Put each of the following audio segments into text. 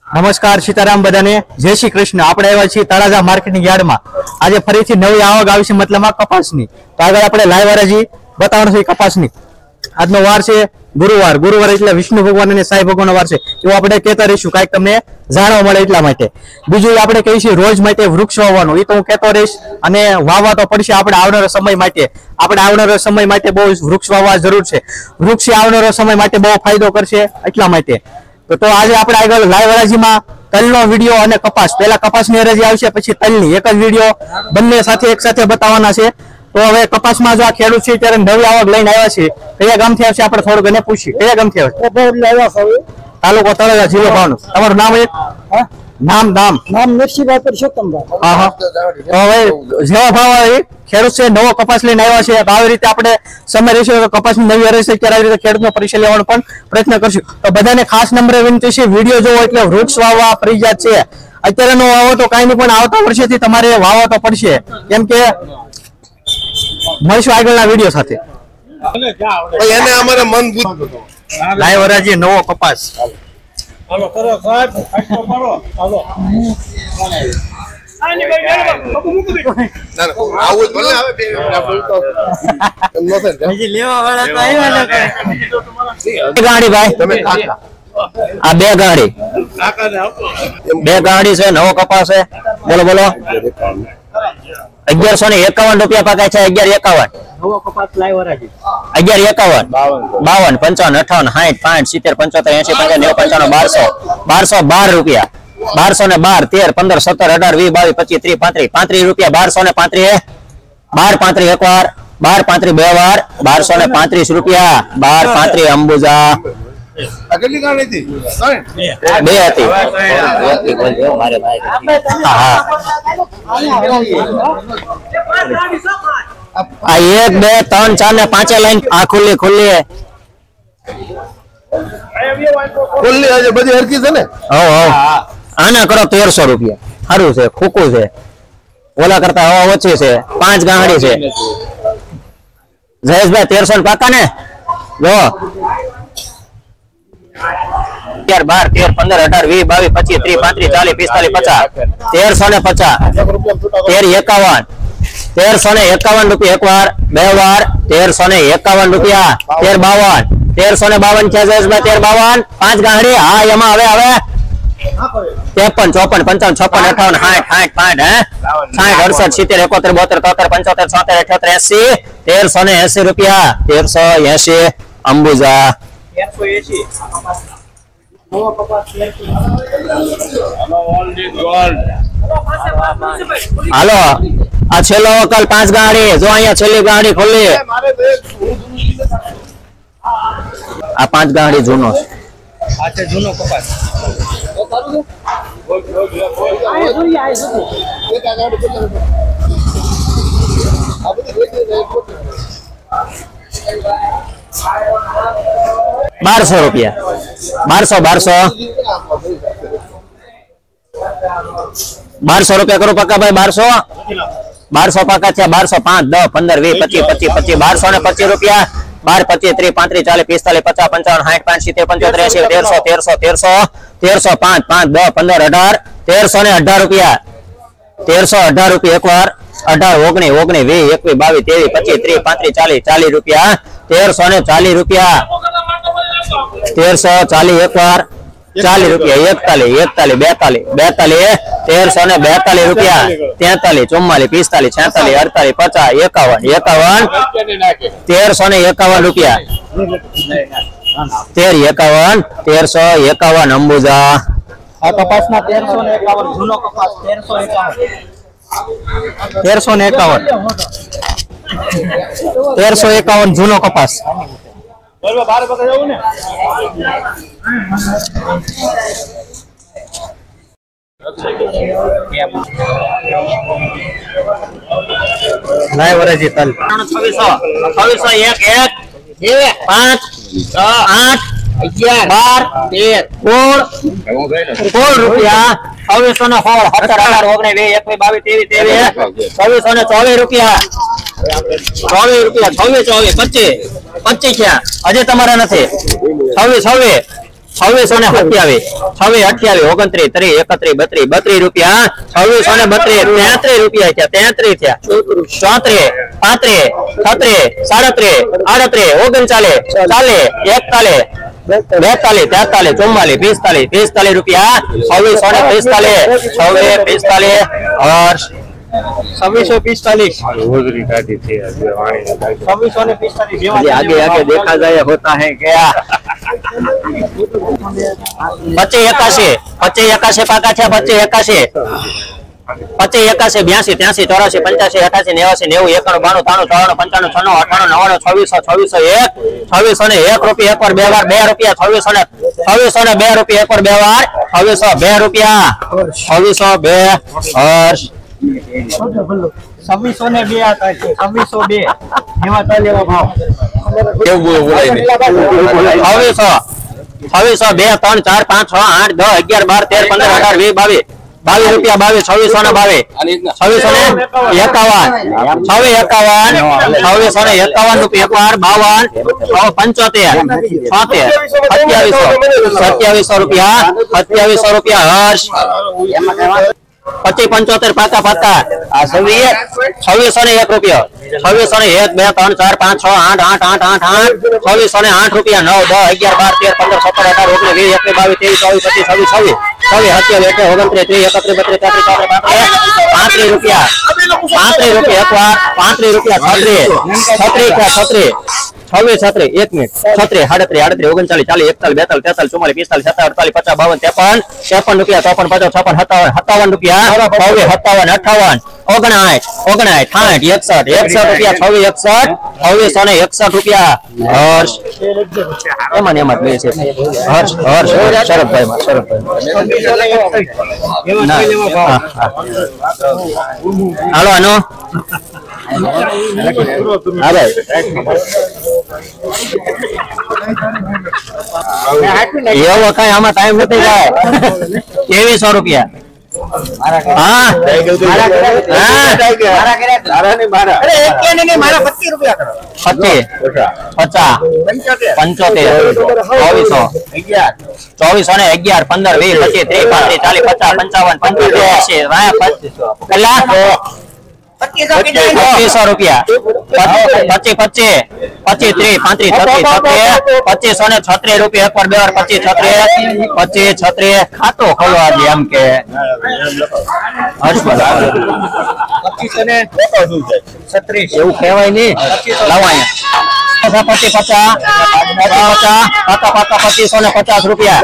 નમસ્કાર સીતારામ બધાને જય શ્રી કૃષ્ણ। આપણે આવ્યા છીએ તળાજા માર્કેટિંગ યાર્ડમાં। આજે ફરીથી નવી આવક આવી છે મતલબમાં કપાસની। તો આગળ આપણે લાઈવ હરાજી બતાવવાનું છે કપાસની। આજનો વાર છે ગુરુવાર એટલે વિષ્ણુ ભગવાન અને સાંઈ ભગવાનનો વાર છે એવું આપણે કહેતા રહીશું, કાંઈક તમને જાણવા મળે એટલા માટે। બીજું આપણે કહીશું રોજ માટે વૃક્ષ વાવવાનું, એ તો હું કહેતો રહીશ અને વાવવા તો પડશે આપણે આવનારા સમય માટે। આપણે આવનારા સમય માટે બહુ વૃક્ષ વાવવા જરૂર છે। વૃક્ષ આવનારા સમય માટે બહુ ફાયદો કરશે એટલા માટે। તો આજે આપણે આગળ લાઈવ હરાજીમાં તલનો વિડીયો અને કપાસ, પહેલા કપાસની હરાજી આવશે પછી તલની એક જ વિડીયો બંને સાથે એક સાથે બતાવવાના છે। તો હવે કપાસમાં જો આ ખેડૂત છે ત્યારે નવી આવક લઈને આવ્યા છે, કયા ગામથી આવશે આપણે થોડુંક એને પૂછીએ। કયા ગામથી આવશે? તાલુકો તળાજા, જિલ્લો ભાવનગર। તમારું નામ? એક નામ નરસિંહભાઈ પરસોત્તમભાઈ। હા હા। તો હવે જેવા ભાવ આવે ખેડૂત છે નવો કપાસ લઈને આવ્યા છે, તો આવી રીતે આપણે સમય રહેશે તો કપાસની નવી હરાજી ત્યારે આવી રીતે ખેડૂતનો પરિચય લેવાનો પણ પ્રયત્ન કરશું। તો બધાને ખાસ નંબરે વિનંતી છે, વિડીયો જોવો એટલે વૃક્ષ વાવવા ફરજિયાત છે। અત્યારે નો વાવો તો કાંઈ નહીં, પણ આવતા વર્ષેથી તમારે વાવવા તો પડશે, કેમ કે મળશું આગળના વિડીયો સાથે। એને અમારે મન લાઈવ હરાજી નવો કપાસ। હાલો કરો સાહેબ, કરો હાલો આ બે ગાડી છે, નવો કપાસ છે। બોલો 1151 રૂપિયા પકાય છે। 1151 નવો કપાસ લાઈવ હરાજી। 1151 52 55 58 60 65 70 80 85 90 95 1200 રૂપિયા। 1212 13 15 17 18 20 22 25 30 35 રૂપિયા। 1235 1235 એક વાર, 1235 બે વાર, 1235 રૂપિયા। 1235 અંબુજા કેટલી ગાડી હતી? બે હતી। આ 1 2 3 4 ને 5 લાઈન આ ખુલ્લી ખુલ્લી બધી હરકી છે ને? આના કરો 1300 રૂપિયા। સારું છે, ખોકું છે, ઓલા કરતા હવા ઓછી છે, 5 ગાંહડી છે। જયેશભાઈ 1300 પાકા ને? જો 11 12 13 15 18 20 22 25 30 35 1350 1351 રૂપિયા એક વાર, બે વાર, 1351 રૂપિયા। 1352 છે જયેશભાઈ, 1352 5 ગાંહડી। હા એમાં હવે 53 54 55 56 58 60 60 68 70 72 73 75 76 77 78 80 1380 રૂપિયા। 1380 અંબુજા 1380। હાલો આ છેલ્લો વકલ 5 ગાડી, જો અહીંયા છેલ્લી ગાડી ખોલી, આ 5 ગાડી જૂનો છે, આ છે જૂનો કપાસ। 1200 રૂપિયા। 1200 રૂપિયા કરો પક્કા ભાઈ। 1200 પાકા છે। 1205 10 15 20 25 1225 રૂપિયા। 12 25 30 35 40 50 55 60 55 1300 1300 1300 5 5 10 15 18 1318 રૂપિયા। 1318 રૂપિયા એક વાર, 18 19 20 21 22 23 25 30 35 40 રૂપિયા। 1340 રૂપિયા। 1340 એક વાર, 40 રૂપિયા। 41 42 1342 રૂપિયા। 43 44 45 46 48 50 51 1351 રૂપિયા। 1351 1351 અંબુજા। આ કપાસના 1351 જૂનો કપાસ 1351 જૂનો કપાસ। લાઈવ હરાજી તલ 2600 5 8 11 12 13 રૂપિયા। 2616 17 18 19 20 21 22 23 23 2624 રૂપિયા। 24 રૂપિયા 26 24 25 25 થયા। હજી તમારા નથી। 26 26 2627 2628 29 30 31 32 રૂપિયા 2632 રૂપિયા થયા 33 થયા 34 35 36 37 38 39 40 41 43 રૂપિયા 2645 હર્ષ 2645 आगे आगे देखा जाए होता है क्या 25 81 पाका छे 25 81 82 83 84 85 88 89 91 92 93 94 95 96 97 26 રૂપિયા એક વાર બે વાર 2 રૂપિયા 2602 રૂપિયા એક વાર બે વાર 2602 રૂપિયા 2602 હર્ષ 2602 હતા 2602 એવા તો લેવા ભાવ કેવું બોલાય ને 2602 3 4 5 6 8 10 11 12 13 15 18 20 22 રૂપિયા 2700 રૂપિયા હર્ષ 25 75 પાકા આ 2601 રૂપિયા 2601 2 3 4 5 6 8 8 રૂપિયા 9 10 11 12 13 15 17 18 19 20 21 22 23 24 25 26 27 28 29 30 31 32 33 34 35 36 37 38 39 40 41 42 43 44 45 રૂપિયા 36 36 એક મિનિટ 36 38 39 40 41 42 43 44 45 47 48 55 રૂપિયા 53 54 55 રૂપિયા 57 58 રૂપિયા 2661 રૂપિયા હર્ષ એમાં ને એમાં બે છે હર્ષ શરદભાઈ હાલો આનો હા ભાઈ એવો કઈ આમાં ટાઈમ નથી જાય 2300 રૂપિયા હા 2500 રૂપિયા 25 30 25 રૂપિયા એક વાર બે વાર 25 36 ખાતો ખોલો આજે એમ કે એવું કહેવાય નઈ લાવો અહીંયા 2550 રૂપિયા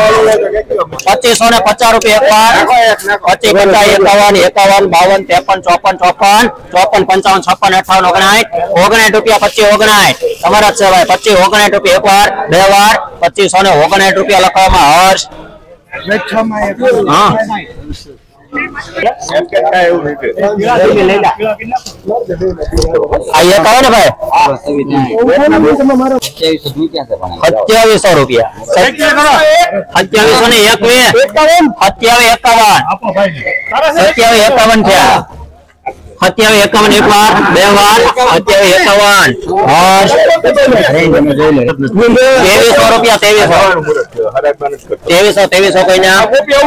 2550 રૂપિયા એક વાર 25 51 52 53 54 55 55 55 56 57 58 59 રૂપિયા 25 તમારા છે ભાઈ 25 રૂપિયા એક વાર બે વાર 2559 રૂપિયા લખવામાં હર્ષ હા આયા કહો ને ભાઈ 2700 રૂપિયા 2751 થયા 2751 એક વાર બે વાર 2751 રૂપિયા 2300 કઈ ના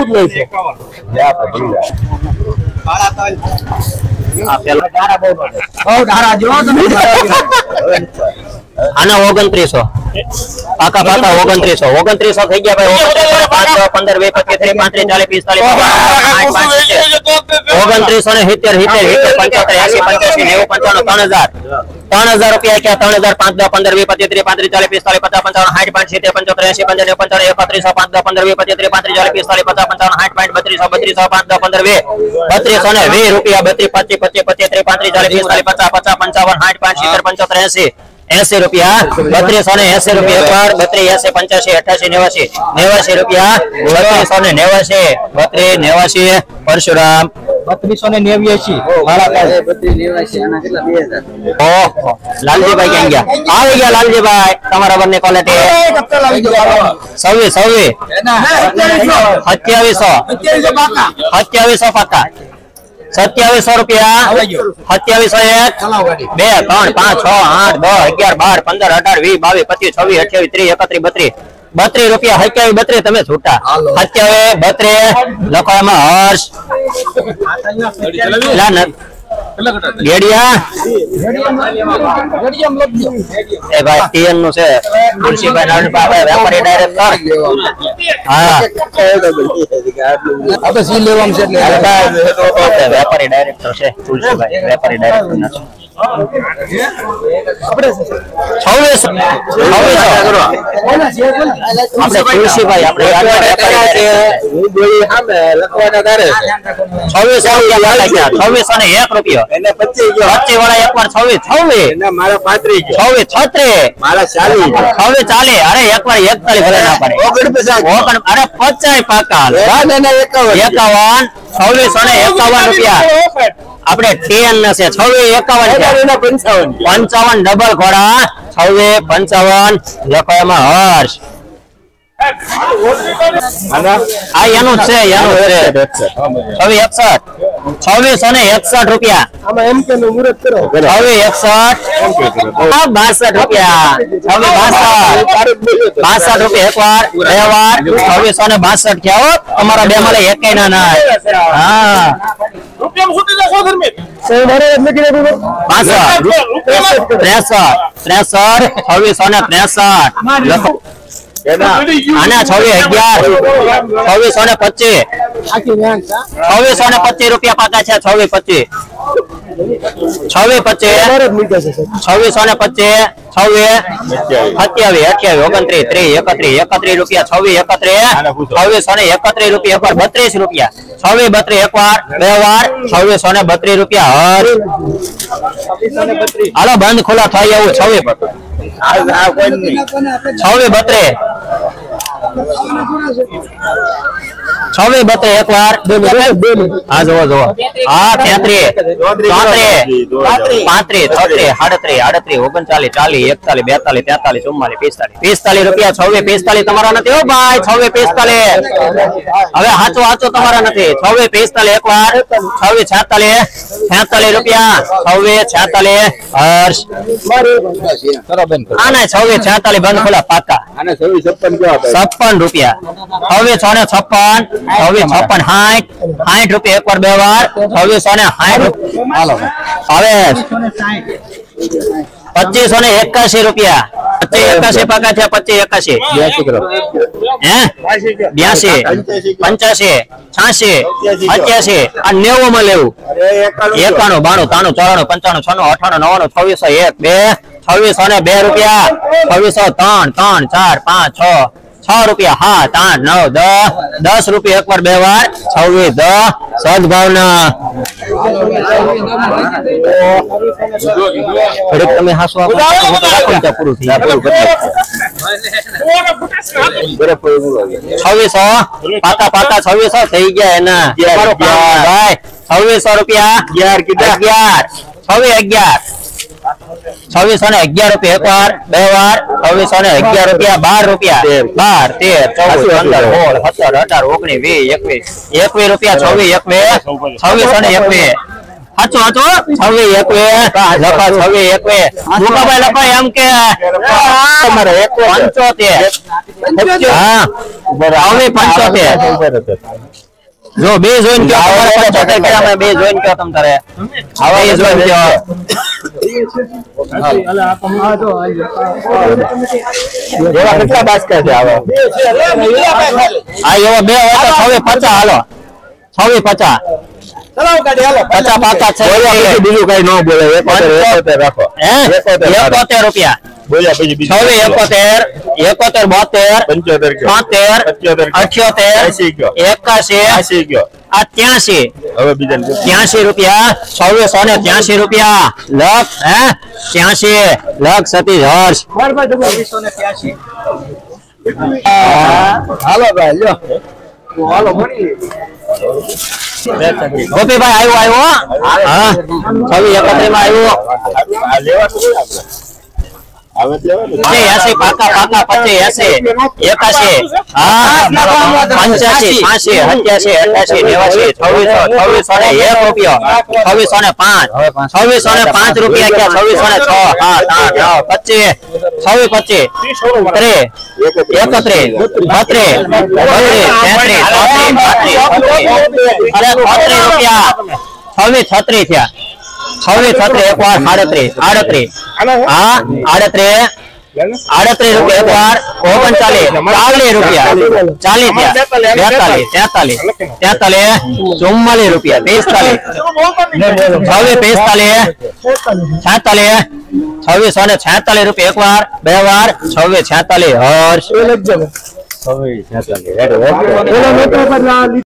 આના 2900 પાકા 2900 થઈ ગયા ભાઈ 15 20 25 30 35 40 45 80 રૂપિયા 3280 રૂપિયા એક વાર 32 85 88 રૂપિયા 3289 પરશુરામ 3289 મારા પાસે 3289 આના કેટલા 2000 લાલજીભાઈ ક્યાં ગયા આવી ગયા લાલજીભાઈ તમારા બંને ક્વોલિટી 2700 પાકા 2700 રૂપિયા 2701 2 3 5 6 8 10 11 12 15 18 20 22 25 26 28 30 31 32 32 રૂપિયા 27 32 તમે છૂટા 27 32 લખો એમાં હર્ષ ગેડિયા એ ભાઈ ટીએન નું છે તુલસીભાઈ નારાયણ બાબા વેપારી ડાયરેક્ટર હા આપણે સી લેવાનું છે એટલે વેપારી ડાયરેક્ટર છે તુલસીભાઈ વેપારી ડાયરેક્ટર ના આપણે તુલસીભાઈ આપણે રૂપિયો એને 25 વાળા એકવાર 26 મારા 35 36 મારા 40 અરે એકવાર 41 ભલે ના પડે અરે 50 પાકા 51 2651 રૂપિયા આપણે 10 ના છે 5651 55 ડબલ ઘોડા 5655 લખો એમાં હર્ષ આ એનું છે 2661 રૂપિયા આમાં એમ કે મુહૂર્ત કરો 2661 62 રૂપિયા 62 રૂપિયા એકવાર બે વાર 2662 થયા હો અમારા બે માં એકેય ના હા આના 2625 રૂપિયા પાકા છે 2625 રૂપિયા 2631 રૂપિયા 32 રૂપિયા 2632 એકવાર બે વાર 2632 રૂપિયા હાલો બંધ ખોલા થઈ એવું 2632 એકવાર હા જોવો હા 33 35 36 38 39 40 41 45 રૂપિયા 2645 તમારા નથી હો ભાઈ 2645 હવે હાચો તમારા નથી 2645 એકવાર 2646 રૂપિયા 2646 હર્ષ આના 2646 બંધ ખોલા પાકા 56 રૂપિયા 2656 60 રૂપિયા એકવાર બે વાર 2660 હાલો હવે 2581 રૂપિયા 2581 પાકા છે 2581 હે 82 85 86 87 આ 90 માં લેવું 91 92 93 94 95 96 97 28 1 2 2602 રૂપિયા 2603 3 4 5 6 રૂપિયા હા 8 9 10 રૂપિયા એકવાર બે વાર 26 10 સદભાવના તમે હાસો પૂરું થઈ 2600 પાકા 2600 થઈ ગયા એના ભાઈ 2600 રૂપિયા 11 2611 રૂપિયા એકવાર બે વાર 2611 રૂપિયા 12 રૂપિયા 12 13 14 15 16 17 18 19 20 21 રૂપિયા 2621 હાચો 2621 લખા 2621 મુકાભાઈ લખા એમ કે તમારે 75 હા હવે 75 જો બે જોઈન કે 75 ગ્રામ બે જોઈન કે તમ તારે હવે એ જોઈન કે એવા કેટલા બાસ્કા છે આવે આ એવા બે હોય તો 650 હાલો 650 ચલાવ ગાડી હાલો 50 પાકા છે બીજું કઈ ન બોલે 71 રાખો 71 રૂપિયા બોલ્યા પછી બીજું 71 72 78 આ 83 હવે બીજા 83 રૂપિયા 2683 રૂપિયા લખ હે 83 લખ સતીશ હર્ષ 2283 હાલો ભાઈ લ્યો હાલો મળી ગોપીભાઈ આવ્યો હા 2631 માં આવ્યો 80 પાકા 85 81 85 85 87 રૂપિયા 2605 રૂપિયા ક્યાં 26 36 એકવાર 38 હા 38 રૂપિયા એકવાર 39 રૂપિયા 40 43 44 રૂપિયા 46 રૂપિયા એકવાર બે વાર 26 46 હર્ષ